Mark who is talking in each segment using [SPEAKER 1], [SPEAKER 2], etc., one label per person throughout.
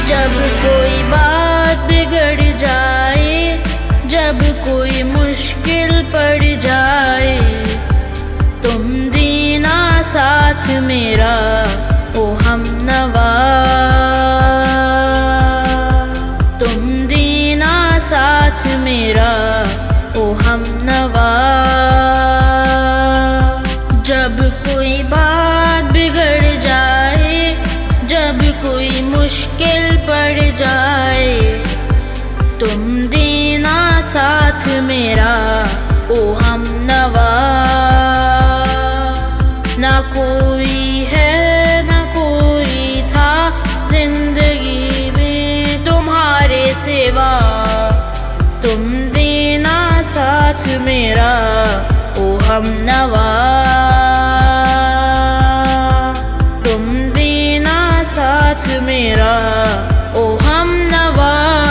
[SPEAKER 1] जब कोई बात बिगड़ जाए, जब कोई मुश्किल पड़ जाए, तुम देना साथ मेरा ओ हमनवा। तुम देना साथ मेरा ओ हमनवा। जब कोई बात बिगड़ जाए, जब कोई मुश्किल पड़ जाए, तुम देना साथ मेरा ओ हमनवा। ना कोई है ना कोई था जिंदगी में तुम्हारे सिवा, तुम देना साथ मेरा ओ हमनवा। तुम देना साथ मेरा ओ हमनवा।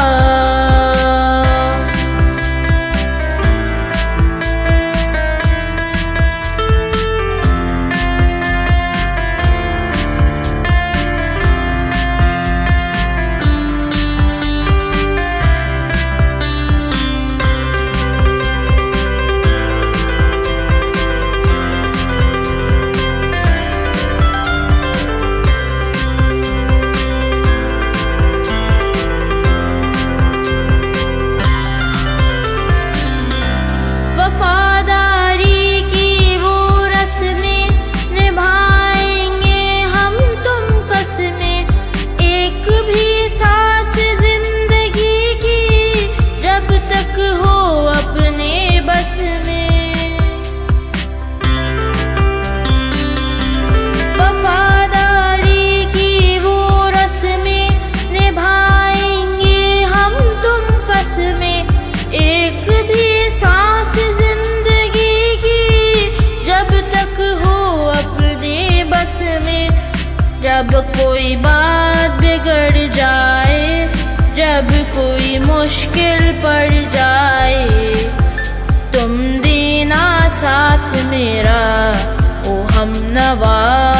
[SPEAKER 1] जब कोई बात बिगड़ जाए, जब कोई मुश्किल पड़ जाए, तुम देना साथ मेरा ओ हमनवा।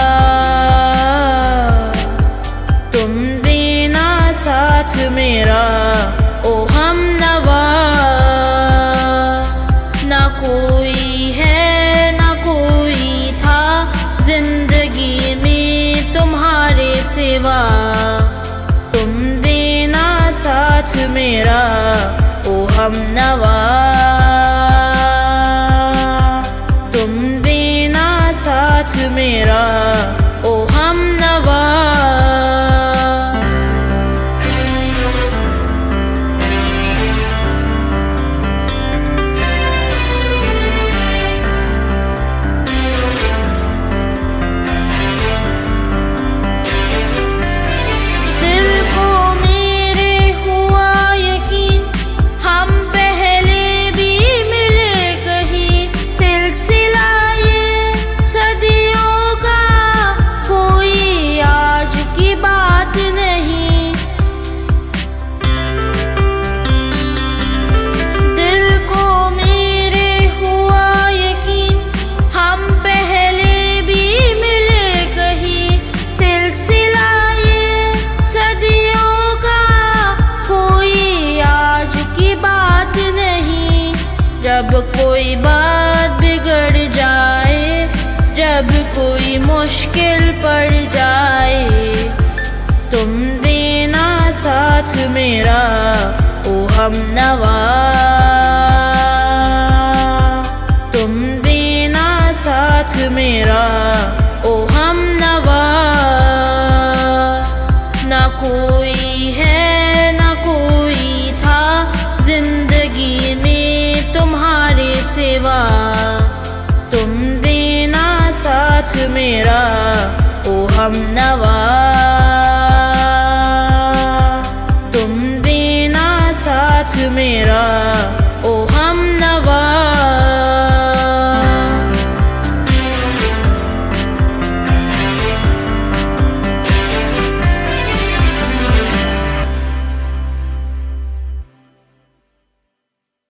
[SPEAKER 1] तुम देना साथ मेरा ओ हमनवा। ना कोई है ना कोई था जिंदगी में तुम्हारे सिवा, तुम देना साथ मेरा ओ हमनवा। तुम देना साथ मेरा ओ हमनवा। जब कोई बात बिगड़ जाए, जब कोई मुश्किल पड़ जाए, तुम देना साथ मेरा ओ हमनवा। तुम देना साथ मेरा ओ हमनवा। ना कोई है